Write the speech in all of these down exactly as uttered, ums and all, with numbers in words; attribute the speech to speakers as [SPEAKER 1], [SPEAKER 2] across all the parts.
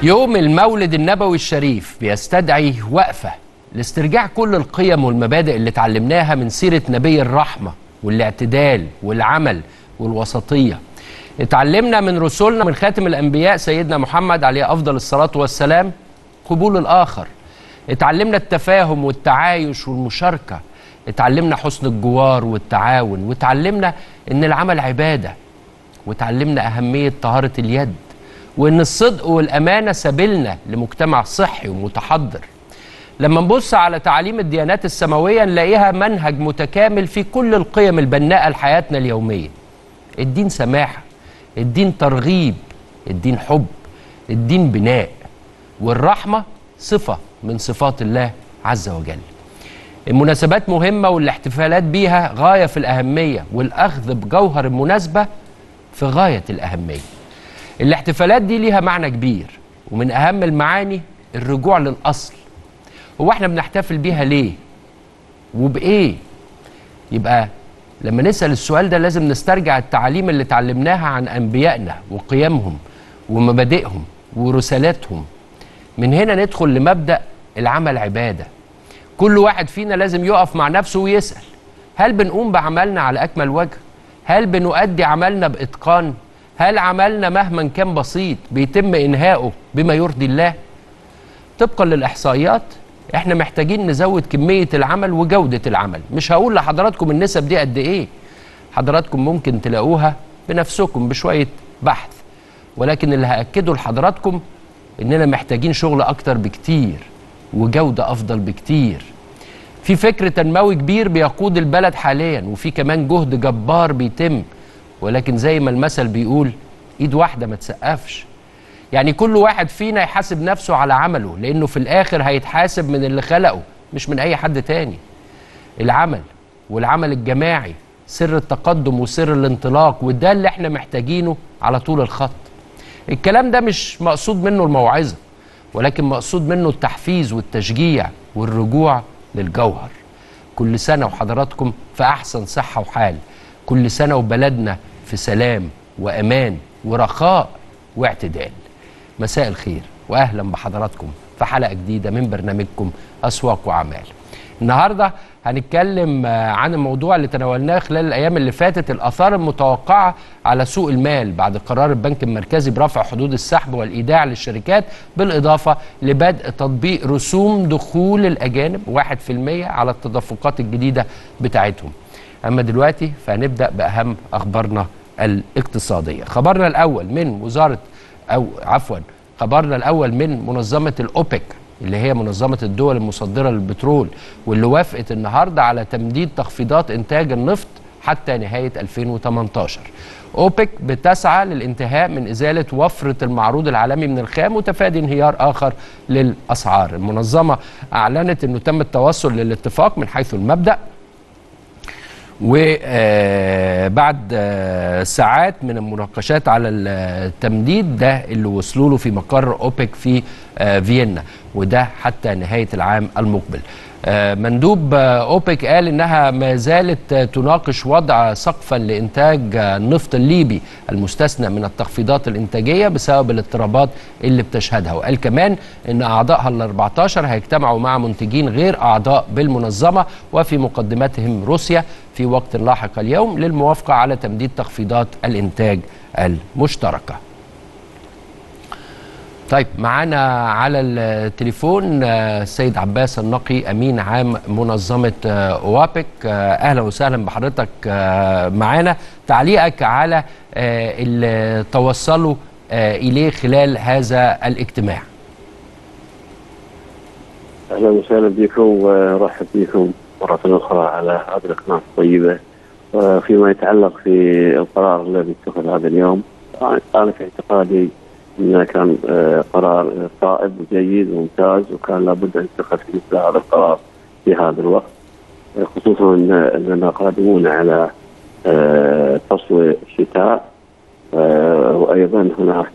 [SPEAKER 1] يوم المولد النبوي الشريف بيستدعي وقفة لاسترجاع كل القيم والمبادئ اللي اتعلمناها من سيرة نبي الرحمة والاعتدال والعمل والوسطية. اتعلمنا من رسولنا من خاتم الأنبياء سيدنا محمد عليه أفضل الصلاة والسلام قبول الآخر. اتعلمنا التفاهم والتعايش والمشاركة. اتعلمنا حسن الجوار والتعاون، واتعلمنا ان العمل عبادة، واتعلمنا أهمية طهارة اليد، وان الصدق والأمانة سبيلنا لمجتمع صحي ومتحضر. لما نبص على تعاليم الديانات السماوية نلاقيها منهج متكامل في كل القيم البناءة لحياتنا اليومية. الدين سماحة، الدين ترغيب، الدين حب، الدين بناء، والرحمة صفة من صفات الله عز وجل. المناسبات مهمة والاحتفالات بيها غاية في الأهمية، والأخذ بجوهر المناسبة في غاية الأهمية. الاحتفالات دي ليها معنى كبير، ومن أهم المعاني الرجوع للأصل. هو احنا بنحتفل بيها ليه؟ وبإيه؟ يبقى لما نسأل السؤال ده لازم نسترجع التعاليم اللي اتعلمناها عن أنبيائنا وقيمهم ومبادئهم ورسالاتهم. من هنا ندخل لمبدأ العمل عبادة. كل واحد فينا لازم يقف مع نفسه ويسأل: هل بنقوم بعملنا على أكمل وجه؟ هل بنؤدي عملنا بإتقان؟ هل عملنا مهما كان بسيط بيتم إنهائه بما يرضي الله؟ طبقا للإحصائيات احنا محتاجين نزود كمية العمل وجودة العمل. مش هقول لحضراتكم النسب دي قد ايه، حضراتكم ممكن تلاقوها بنفسكم بشوية بحث، ولكن اللي هأكده لحضراتكم اننا محتاجين شغل اكتر بكتير وجودة افضل بكتير. في فكر تنموي كبير بيقود البلد حاليا، وفي كمان جهد جبار بيتم، ولكن زي ما المثل بيقول ايد واحدة ما تسقفش. يعني كل واحد فينا يحاسب نفسه على عمله، لأنه في الآخر هيتحاسب من اللي خلقه مش من أي حد تاني. العمل والعمل الجماعي سر التقدم وسر الانطلاق، وده اللي احنا محتاجينه على طول الخط. الكلام ده مش مقصود منه الموعظة، ولكن مقصود منه التحفيز والتشجيع والرجوع للجوهر. كل سنة وحضراتكم في أحسن صحة وحال، كل سنة وبلدنا في سلام وأمان ورخاء واعتدال. مساء الخير واهلا بحضراتكم في حلقه جديده من برنامجكم اسواق واعمال. النهارده هنتكلم عن الموضوع اللي تناولناه خلال الايام اللي فاتت، الاثار المتوقعه على سوق المال بعد قرار البنك المركزي برفع حدود السحب والايداع للشركات، بالاضافه لبدء تطبيق رسوم دخول الاجانب واحد في المية على التدفقات الجديده بتاعتهم. اما دلوقتي فهنبدا باهم اخبارنا الاقتصاديه. خبرنا الاول من وزاره أو عفوا خبرنا الأول من منظمة الأوبك اللي هي منظمة الدول المصدرة للبترول، واللي وافقت النهاردة على تمديد تخفيضات إنتاج النفط حتى نهاية ألفين وثمانية عشر. أوبك بتسعى للانتهاء من إزالة وفرة المعروض العالمي من الخام وتفادي انهيار آخر للأسعار. المنظمة أعلنت أنه تم التوصل للاتفاق من حيث المبدأ، وبعد ساعات من المناقشات على التمديد ده اللي وصلوا له في مقر أوبك في فيينا، وده حتى نهاية العام المقبل. مندوب أوبك قال إنها ما زالت تناقش وضع سقفا لإنتاج النفط الليبي المستثنى من التخفيضات الإنتاجية بسبب الاضطرابات اللي بتشهدها، وقال كمان إن أعضائها ال أربعة عشر هيجتمعوا مع منتجين غير أعضاء بالمنظمة وفي مقدمتهم روسيا في وقت لاحق اليوم للموافقة على تمديد تخفيضات الإنتاج المشتركة. طيب معانا على التليفون السيد عباس النقي أمين عام منظمة أوابك. أهلا وسهلا بحضرتك معانا. تعليقك على اللي توصلوا إليه خلال هذا الاجتماع.
[SPEAKER 2] أهلا وسهلا بكم ورحب بكم مرة أخرى على هذه القناة الطيبة. وفيما يتعلق في القرار الذي اتخذ هذا اليوم، أنا في اعتقادي انه كان قرار صائب وجيد وممتاز، وكان لابد ان يتخذ في مثل هذا القرار في هذا الوقت، خصوصا اننا قادمون على فصل الشتاء، وايضا هناك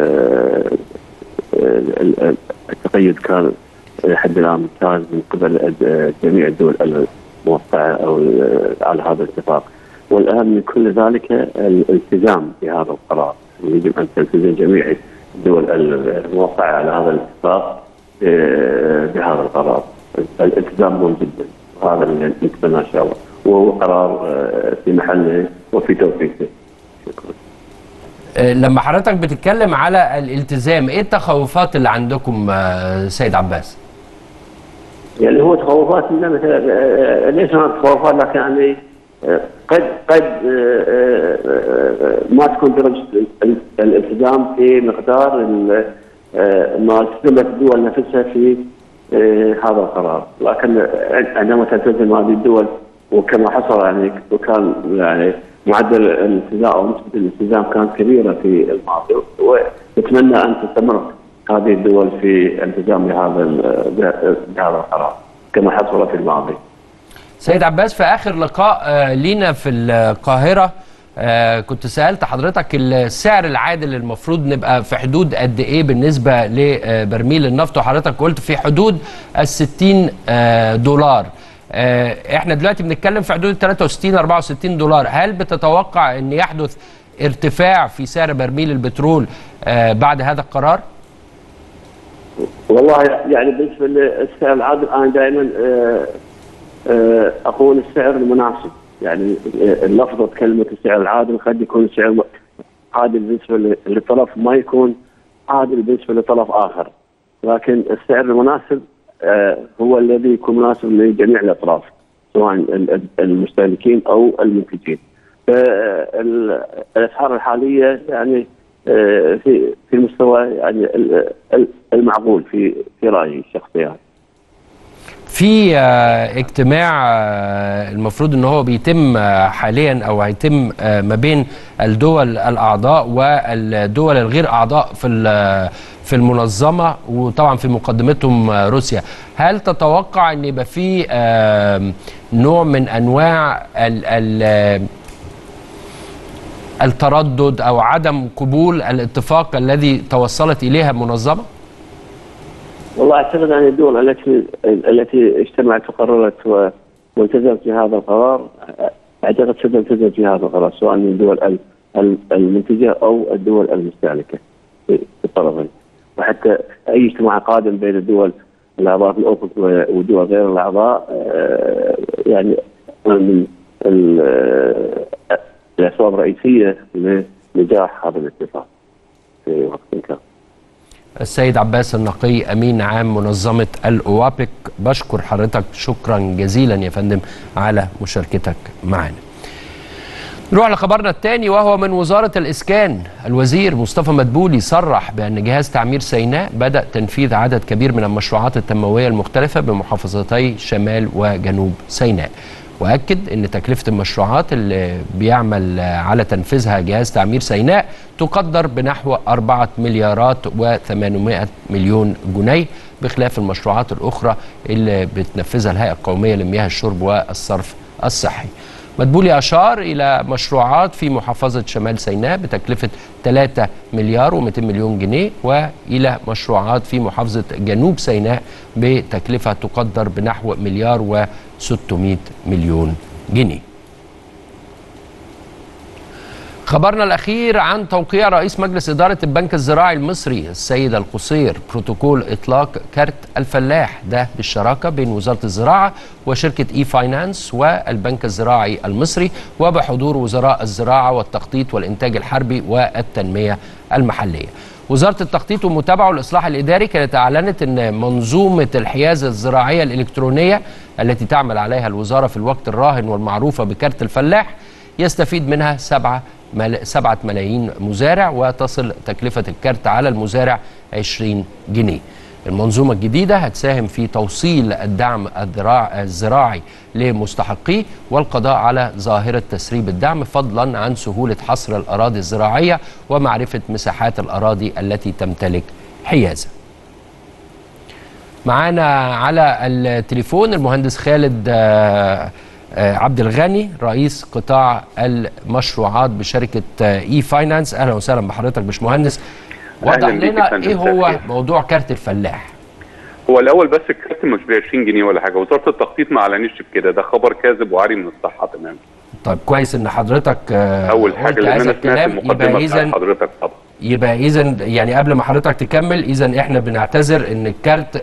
[SPEAKER 2] التقيد كان لحد الان ممتاز من قبل جميع الدول الموقعه او على هذا الاتفاق. والاهم من كل ذلك الالتزام بهذا القرار، يجب ان تلتزم جميع الدول الموقعة على هذا الاتفاق بهذا القرار. الالتزام مهم جدا، وهذا اللي نتمناه ان شاء الله، وهو قرار في محله وفي توقيته. شكرا.
[SPEAKER 1] لما حضرتك بتتكلم على الالتزام، ايه التخوفات اللي عندكم سيد عباس؟
[SPEAKER 2] يعني هو تخوفات لنا مثلا، ليش هناك تخوفات، لكن يعني قد قد ما تكون درجه الالتزام في مقدار ما التزمت الدول نفسها في هذا القرار، لكن عندما تلتزم هذه الدول وكما حصل يعني وكان يعني معدل الالتزام او نسبه الالتزام كانت كبيره في الماضي، ونتمنى ان تستمر هذه الدول في التزام بهذا بهذا القرار كما حصل في الماضي.
[SPEAKER 1] سيد عباس، في اخر لقاء لينا في القاهره كنت سالت حضرتك السعر العادل المفروض نبقى في حدود قد ايه بالنسبه لبرميل النفط، وحضرتك قلت في حدود الستين دولار. احنا دلوقتي بنتكلم في حدود ثلاثة وستين أربعة وستين دولار. هل بتتوقع ان يحدث ارتفاع في سعر برميل البترول بعد هذا القرار؟
[SPEAKER 2] والله يعني بالنسبه للسعر العادل انا دائما اقول السعر المناسب، يعني لفظه كلمه السعر العادل قد يكون السعر عادل بالنسبه لطرف، ما يكون عادل بالنسبه لطرف اخر، لكن السعر المناسب هو الذي يكون مناسب لجميع الاطراف سواء المستهلكين او المنتجين. الاسعار الحاليه يعني في في المستوى يعني المعقول في في رايي الشخصي. يعني
[SPEAKER 1] في اجتماع المفروض ان هو بيتم حاليا او هيتم ما بين الدول الاعضاء والدول الغير اعضاء في في المنظمه، وطبعا في مقدمتهم روسيا. هل تتوقع ان يبقى في نوع من انواع ال ال التردد او عدم قبول الاتفاق الذي توصلت اليها المنظمه؟
[SPEAKER 2] والله اعتقد ان الدول التي التي اجتمعت وقررت والتزمت بهذا القرار، اعتقد ستلتزم في هذا القرار سواء من الدول المنتجه او الدول المستهلكه في الطرفين، وحتى اي اجتماع قادم بين الدول الاعضاء في الاوبك والدول غير الاعضاء يعني من الاسباب الرئيسيه لنجاح هذا الاتفاق في وقت كان.
[SPEAKER 1] السيد عباس النقي امين عام منظمه الاوابك، بشكر حضرتك شكرا جزيلا يا فندم على مشاركتك معنا. نروح لخبرنا الثاني وهو من وزاره الاسكان. الوزير مصطفى مدبولي صرح بان جهاز تعمير سيناء بدا تنفيذ عدد كبير من المشروعات التنمويه المختلفه بمحافظتي شمال وجنوب سيناء، واكد ان تكلفه المشروعات اللي بيعمل على تنفيذها جهاز تعمير سيناء تقدر بنحو أربعة مليارات وثمانمائة مليون جنيه، بخلاف المشروعات الاخرى اللي بتنفذها الهيئه القوميه لمياه الشرب والصرف الصحي. مدبولي اشار الى مشروعات في محافظه شمال سيناء بتكلفه ثلاثة مليار ومئتين مليون جنيه، والى مشروعات في محافظه جنوب سيناء بتكلفه تقدر بنحو مليار وستمائة مليون جنيه. خبرنا الأخير عن توقيع رئيس مجلس إدارة البنك الزراعي المصري السيد القصير بروتوكول إطلاق كارت الفلاح، ده بالشراكة بين وزارة الزراعة وشركة إي فاينانس والبنك الزراعي المصري، وبحضور وزراء الزراعة والتخطيط والإنتاج الحربي والتنمية المحلية. وزارة التخطيط والمتابعة والإصلاح الإداري كانت أعلنت أن منظومة الحيازة الزراعية الإلكترونية التي تعمل عليها الوزارة في الوقت الراهن والمعروفة بكارت الفلاح يستفيد منها سبعة سبعة ملايين مزارع، وتصل تكلفة الكارت على المزارع عشرين جنيه. المنظومة الجديدة هتساهم في توصيل الدعم الزراعي لمستحقيه والقضاء على ظاهرة تسريب الدعم، فضلا عن سهولة حصر الأراضي الزراعية ومعرفة مساحات الأراضي التي تمتلك حيازة. معانا على التليفون المهندس خالد عبد الغني رئيس قطاع المشروعات بشركة إي فاينانس. أهلا وسهلا بحضرتك باشمهندس. وضح لنا إيه هو موضوع كارت الفلاح.
[SPEAKER 3] هو الأول بس الكارت مش ب عشرين جنيه ولا حاجة، وزارة التخطيط ما أعلنتش بكده، ده خبر كاذب وعاري من الصحة تماما.
[SPEAKER 1] طيب كويس إن حضرتك
[SPEAKER 3] أول حاجة لأن أنا سمعت المقدمة بتاعت حضرتك طبعا.
[SPEAKER 1] يبقى اذا يعني قبل ما حضرتك تكمل، اذا احنا بنعتذر ان الكارت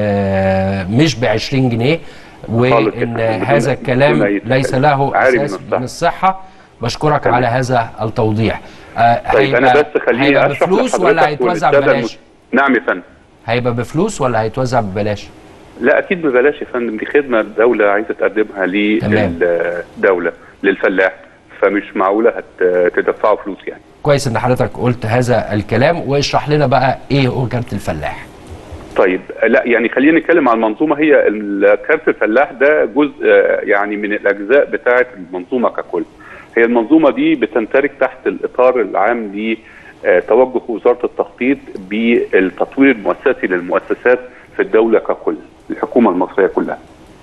[SPEAKER 1] مش ب عشرين جنيه، وان هذا الكلام ليس له اساس من الصحه. بشكرك على هذا التوضيح.
[SPEAKER 3] طيب انا بس خليني اشرح
[SPEAKER 1] بفلوس ولا هيتوزع ببلاش؟
[SPEAKER 3] نعم يا فندم.
[SPEAKER 1] هيبقى بفلوس ولا هيتوزع ببلاش؟
[SPEAKER 3] لا اكيد ببلاش يا فندم، دي خدمه الدوله عايزه تقدمها للدوله للفلاح، فمش معقوله هتدفعوا فلوس يعني.
[SPEAKER 1] كويس ان حضرتك قلت هذا الكلام، واشرح لنا بقى ايه هو كارت الفلاح.
[SPEAKER 3] طيب لا يعني خلينا نتكلم عن المنظومه. هي كارت الفلاح ده جزء يعني من الاجزاء بتاعه المنظومه ككل. هي المنظومه دي بتندرج تحت الاطار العام لتوجه وزاره التخطيط بالتطوير المؤسسي للمؤسسات في الدوله ككل، الحكومه المصريه كلها.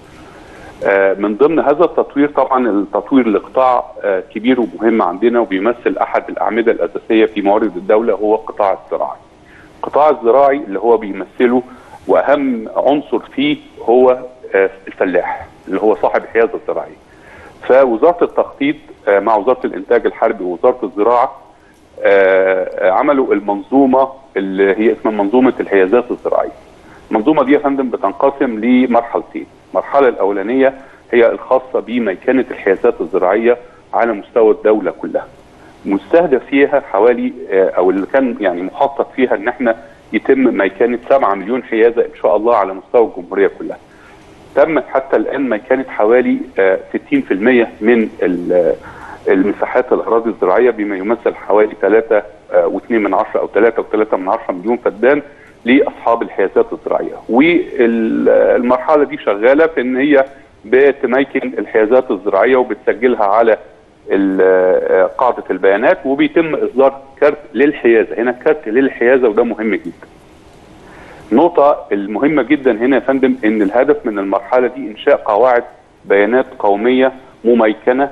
[SPEAKER 3] من ضمن هذا التطوير طبعا التطوير لقطاع كبير ومهم عندنا، وبيمثل احد الاعمده الاساسيه في موارد الدوله، هو القطاع الزراعي. القطاع الزراعي اللي هو بيمثله واهم عنصر فيه هو الفلاح اللي هو صاحب الحيازه الزراعيه. فوزاره التخطيط مع وزاره الانتاج الحربي ووزاره الزراعه عملوا المنظومه اللي هي اسمها منظومه الحيازات الزراعيه. المنظومه دي يا فندم بتنقسم لمرحلتين. المرحله الاولانيه هي الخاصه بميكنه الحيازات الزراعيه على مستوى الدوله كلها. مستهدف فيها حوالي او اللي كان يعني مخطط فيها ان احنا يتم ميكنه سبعة مليون حيازه ان شاء الله على مستوى الجمهوريه كلها. تمت حتى الان ميكنه حوالي ستين بالمئة من المساحات الاراضي الزراعيه، بما يمثل حوالي ثلاثة واثنين من عشرة او ثلاثة وثلاثة من عشرة مليون فدان لاصحاب الحيازات الزراعيه. والمرحله دي شغاله في ان هي بتميكن الحيازات الزراعيه وبتسجلها على قاعده البيانات، وبيتم اصدار كارت للحيازه. هنا كارت للحيازه وده مهم جدا. النقطه المهمه جدا هنا يا فندم ان الهدف من المرحله دي انشاء قواعد بيانات قوميه مميكنه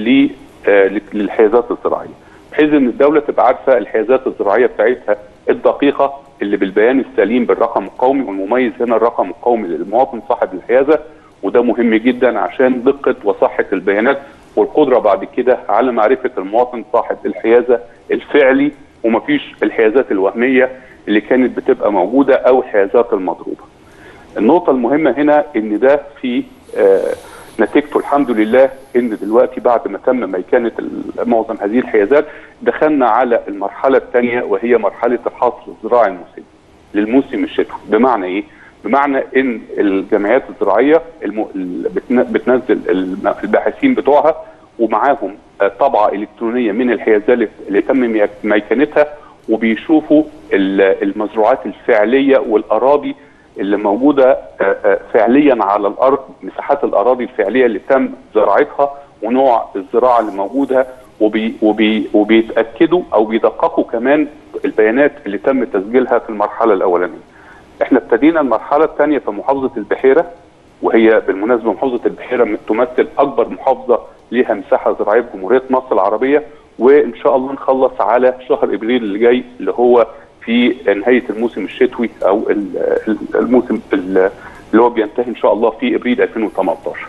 [SPEAKER 3] للحيازات الزراعيه، بحيث ان الدوله تبقى عارفه الحيازات الزراعيه بتاعتها الدقيقه اللي بالبيان السليم بالرقم القومي، والمميز هنا الرقم القومي للمواطن صاحب الحيازه، وده مهم جدا عشان دقه وصحه البيانات والقدره بعد كده على معرفه المواطن صاحب الحيازه الفعلي، ومفيش الحيازات الوهميه اللي كانت بتبقى موجوده او الحيازات المضروبه. النقطه المهمه هنا ان ده في آه نتيجته الحمد لله ان دلوقتي بعد ما تم ميكنه معظم هذه الحيازات دخلنا على المرحله الثانيه، وهي مرحله الحصر الزراعي الموسمي للموسم الشتوي. بمعنى ايه؟ بمعنى ان الجمعيات الزراعيه الم... بتنزل الباحثين بتوعها ومعاهم طبعه الكترونيه من الحيازات اللي تم ميكنتها، وبيشوفوا المزروعات الفعليه والاراضي اللي موجوده فعليا على الارض، مساحات الاراضي الفعليه اللي تم زراعتها ونوع الزراعه اللي موجوده، وبي وبي وبيتاكدوا او بيدققوا كمان البيانات اللي تم تسجيلها في المرحله الاولانيه. احنا ابتدينا المرحله الثانيه في محافظه البحيره، وهي بالمناسبه محافظه البحيره تمثل اكبر محافظه ليها مساحه زراعيه في جمهوريه مصر العربيه، وان شاء الله نخلص على شهر ابريل اللي جاي اللي هو في نهايه الموسم الشتوي او الموسم اللي هو بينتهي ان شاء الله في ابريل ألفين وثمانية عشر.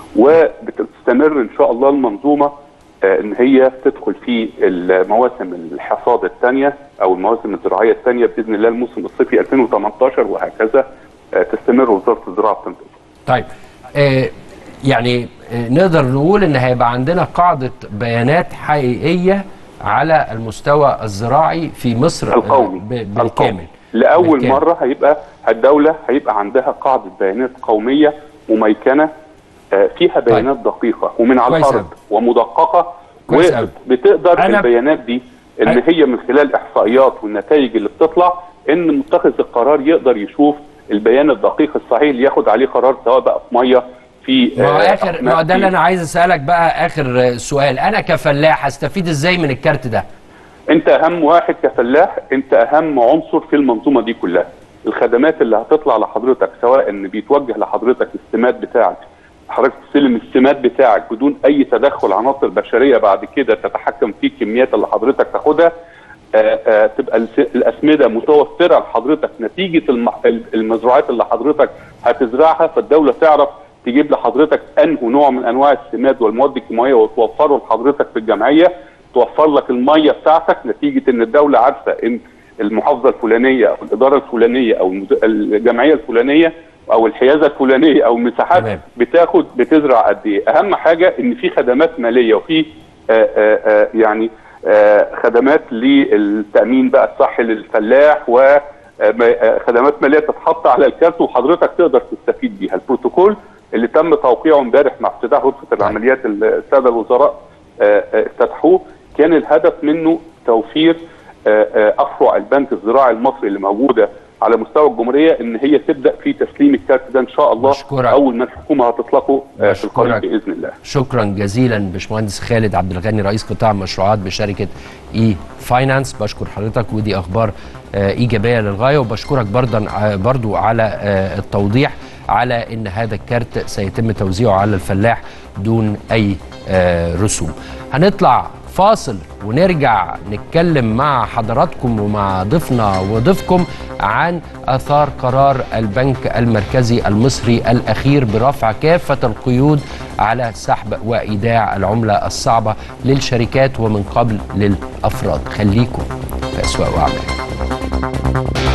[SPEAKER 3] وبتستمر ان شاء الله المنظومه ان هي تدخل في المواسم الحصاد الثانيه او المواسم الزراعيه الثانيه باذن الله الموسم الصيفي ألفين وثمانية عشر، وهكذا تستمر وزاره الزراعه بتنفذ.
[SPEAKER 1] طيب آه يعني آه نقدر نقول ان هيبقى عندنا قاعده بيانات حقيقيه على المستوى الزراعي في مصر
[SPEAKER 3] القومي
[SPEAKER 1] بالكامل.
[SPEAKER 3] القومي. لاول بالكامل. مره هيبقى الدوله هيبقى عندها قاعده بيانات قوميه مميكنه فيها بيانات طيب. دقيقه ومن على الارض ومدققه، وبتقدر البيانات دي ان هي من خلال احصائيات والنتائج اللي بتطلع ان متخذ القرار يقدر يشوف البيان الدقيق الصحيح اللي ياخد عليه قرار، سواء بقى في ميه في
[SPEAKER 1] ما اخر ما ده اللي انا عايز اسالك بقى اخر سؤال. انا كفلاح هستفيد ازاي من الكارت ده؟
[SPEAKER 3] انت اهم واحد كفلاح، انت اهم عنصر في المنظومه دي كلها. الخدمات اللي هتطلع لحضرتك سواء ان بيتوجه لحضرتك السماد بتاعك، حضرتك تستلم السماد بتاعك بدون اي تدخل عناصر بشريه بعد كده تتحكم في الكميات اللي حضرتك تاخدها، آآ آآ تبقى الاسمده متوفره لحضرتك نتيجه المزروعات اللي حضرتك هتزرعها، فالدوله تعرف تجيب لحضرتك انه نوع من انواع السماد والمواد الكيماويه وتوفره لحضرتك في الجمعيه، توفر لك الميه بتاعتك، نتيجه ان الدوله عارفه ان المحافظه الفلانيه او الاداره الفلانيه او الجمعيه الفلانيه او الحيازه الفلانيه او المساحات تمام. بتاخد بتزرع قد ايه. اهم حاجه ان في خدمات ماليه وفي آآ آآ يعني آآ خدمات للتامين بقى الصحي للفلاح وخدمات ماليه تتحط على الكارت وحضرتك تقدر تستفيد بيها. البروتوكول اللي تم توقيعه امبارح مع افتتاح غرفه العمليات الساده الوزراء افتتحوه، كان الهدف منه توفير افرع البنك الزراعي المصري اللي موجوده على مستوى الجمهوريه ان هي تبدا في تسليم الكارت ده ان شاء الله مشكورك. اول ما الحكومه هتطلقه في القريب باذن الله.
[SPEAKER 1] شكرا جزيلا باشمهندس خالد عبد الغني رئيس قطاع المشروعات بشركه اي فاينانس. بشكر حضرتك ودي اخبار ايجابيه للغايه، وبشكرك برضو على التوضيح على ان هذا الكارت سيتم توزيعه على الفلاح دون اي رسوم. هنطلع فاصل ونرجع نتكلم مع حضراتكم ومع ضيفنا وضيفكم عن آثار قرار البنك المركزي المصري الأخير برفع كافة القيود على سحب وإيداع العملة الصعبة للشركات ومن قبل للأفراد. خليكم في أسواق وأعمال.